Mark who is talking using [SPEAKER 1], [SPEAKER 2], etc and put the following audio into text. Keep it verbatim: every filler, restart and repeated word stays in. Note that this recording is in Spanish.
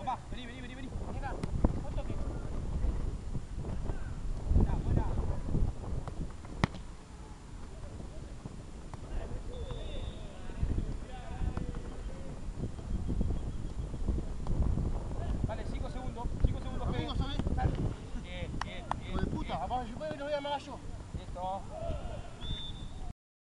[SPEAKER 1] Tomás, vení, vení, vení, vení. Venga, un toque. Buena, buena. Vale, cinco segundos, cinco segundos.
[SPEAKER 2] Domingo, ¿sabes?
[SPEAKER 1] Bien, bien, bien.
[SPEAKER 2] Hijo de puta, vamos, yo me voy a yo.
[SPEAKER 1] Listo.